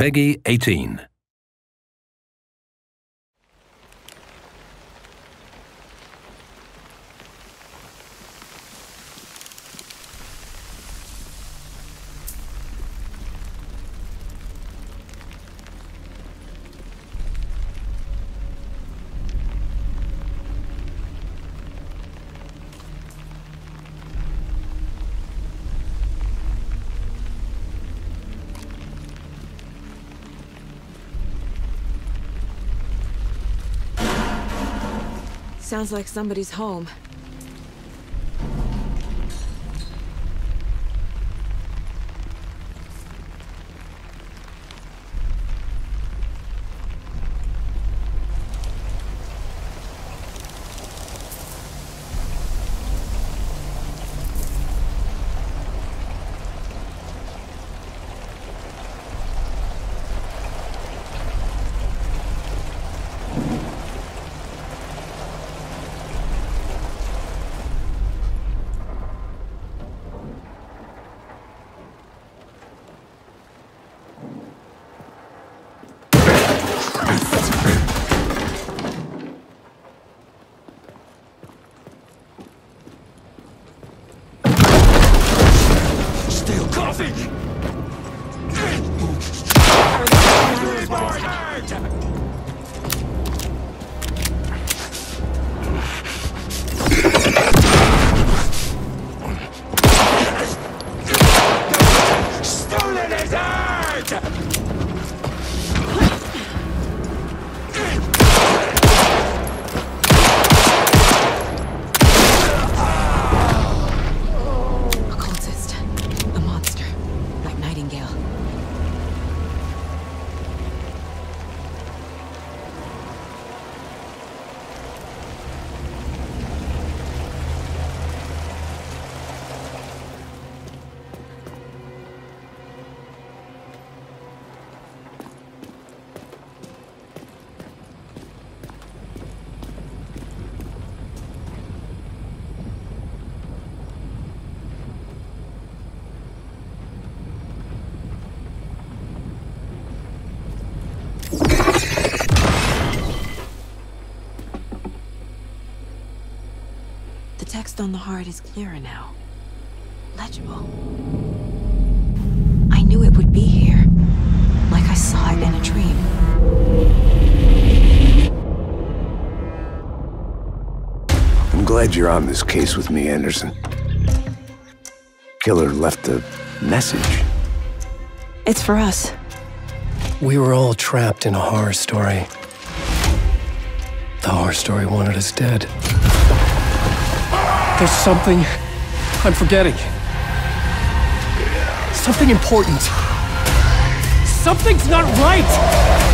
Peggy 18. Sounds like somebody's home. The text on the heart is clearer now. Legible. I knew it would be here, like I saw it in a dream. I'm glad you're on this case with me, Anderson. Killer left a message. It's for us. We were all trapped in a horror story. The horror story wanted us dead. There's something I'm forgetting. Something important. Something's not right!